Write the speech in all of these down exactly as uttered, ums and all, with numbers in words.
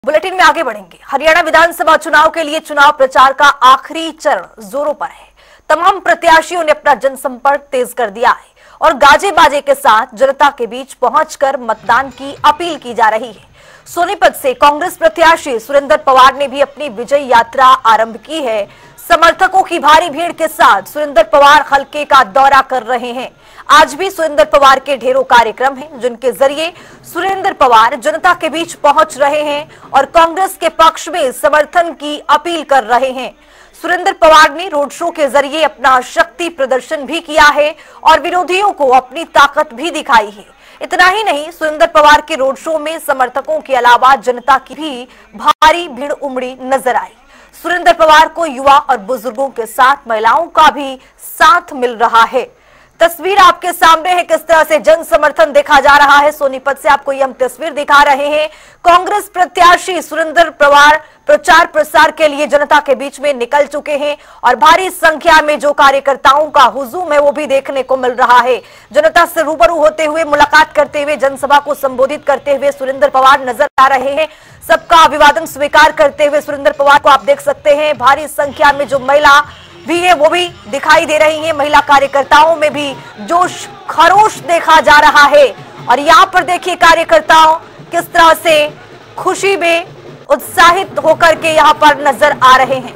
Bulletin में आगे बढ़ेंगे। हरियाणा विधानसभा चुनाव के लिए चुनाव प्रचार का आखिरी चरण जोरों पर है। तमाम प्रत्याशियों ने अपना जनसंपर्क तेज कर दिया है और गाजे बाजे के साथ जनता के बीच पहुंचकर मतदान की अपील की जा रही है। सोनीपत से कांग्रेस प्रत्याशी सुरेंद्र पवार ने भी अपनी विजय यात्रा आरंभ की है। समर्थकों की भारी भीड़ के साथ सुरेंद्र पवार हलके का दौरा कर रहे हैं। आज भी सुरेंद्र पवार के ढेरों कार्यक्रम हैं, जिनके जरिए सुरेंद्र पवार जनता के बीच पहुंच रहे हैं और कांग्रेस के पक्ष में समर्थन की अपील कर रहे हैं। सुरेंद्र पवार ने रोड शो के जरिए अपना शक्ति प्रदर्शन भी किया है और विरोधियों को अपनी ताकत भी दिखाई है। इतना ही नहीं, सुरेंद्र पवार के रोड शो में समर्थकों के अलावा जनता की भी भारी भीड़ उमड़ी नजर आई। सुरेंद्र पवार को युवा और बुजुर्गों के साथ महिलाओं का भी साथ मिल रहा है। तस्वीर आपके सामने है, किस तरह से जन समर्थन देखा जा रहा है। सोनीपत से आपको ये हम तस्वीर दिखा रहे हैं। कांग्रेस प्रत्याशी सुरेंद्र पवार प्रचार प्रसार के लिए जनता के बीच में निकल चुके हैं और भारी संख्या में जो कार्यकर्ताओं का हुजूम है वो भी देखने को मिल रहा है। जनता से रूबरू होते हुए, मुलाकात करते हुए, जनसभा को संबोधित करते हुए सुरेंद्र पवार नजर आ रहे हैं। सबका अभिवादन स्वीकार करते हुए सुरेंद्र पवार को आप देख सकते हैं। भारी संख्या में जो महिला भी है वो भी दिखाई दे रही है। महिला कार्यकर्ताओं में भी जोश खरोश देखा जा रहा है और यहाँ पर देखिए कार्यकर्ताओं किस तरह से खुशी में उत्साहित होकर के यहाँ पर नजर आ रहे हैं।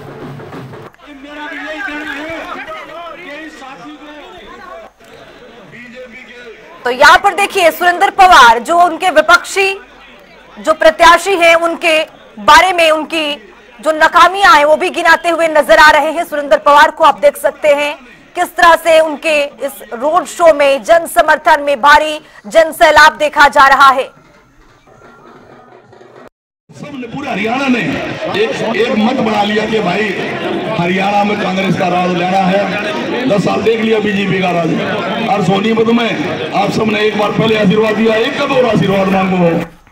तो यहाँ पर देखिए सुरेंद्र पवार जो उनके विपक्षी जो प्रत्याशी हैं उनके बारे में उनकी जो नाकामियां हैं वो भी गिनाते हुए नजर आ रहे हैं। सुरेंद्र पवार को आप देख सकते हैं किस तरह से उनके इस रोड शो में जन समर्थन में भारी जन सैलाब देखा जा रहा है। सबने पूरे हरियाणा ने एक एक मत बना लिया कि भाई हरियाणा में कांग्रेस का राज लेना है। दस साल देख लिया बीजेपी का राज और सोनीपत में आप सबने एक बार पहले आशीर्वाद दिया, एक कदर आशीर्वाद मांगो।